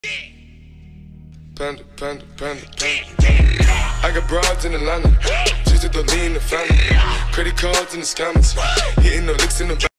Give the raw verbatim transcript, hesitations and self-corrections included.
Panda, panda, panda, panda. I got broads in Atlanta, just to the lean the family. Credit cards in the scammers, hitting the licks in the back.